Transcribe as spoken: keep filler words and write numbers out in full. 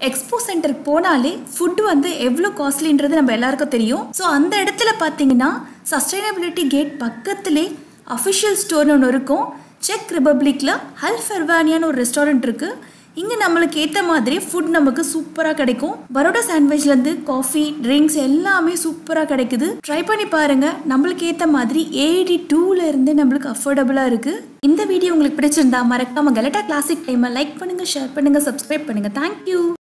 Expo சென்டருக்கு போனாலே food வந்து எவ்வளோ காஸ்ட்லின்றது நம்ம எல்லாருக்கும் தெரியும். ஸோ அந்த இடத்துல பார்த்தீங்கன்னா சஸ்டைனபிலிட்டி கேட் பக்கத்திலே அஃபிஷியல் ஸ்டோர்னு ஒன்று இருக்கும். செக் ரிபப்ளிக்கில் அல் ஃபர்வானியான்னு ஒரு ரெஸ்டாரண்ட் இருக்குது. இங்கே நம்மளுக்கு ஏற்ற மாதிரி ஃபுட் நமக்கு சூப்பராக கிடைக்கும். பரோட்டா சாண்ட்விச்லேருந்து காஃபி, ட்ரிங்க்ஸ் எல்லாமே சூப்பராக கிடைக்குது. ட்ரை பண்ணி பாருங்கள். நம்மளுக்கு ஏற்ற மாதிரி எயிட்டி டூலேருந்து நம்மளுக்கு அஃபோர்டபுளாக இருக்குது. இந்த வீடியோ உங்களுக்கு பிடிச்சிருந்தா மறக்காமல் கலட்டா கிளாசிக் டைமை லைக் பண்ணுங்கள், ஷேர் பண்ணுங்கள், சப்ஸ்கிரைப் பண்ணுங்கள். தேங்க்யூ.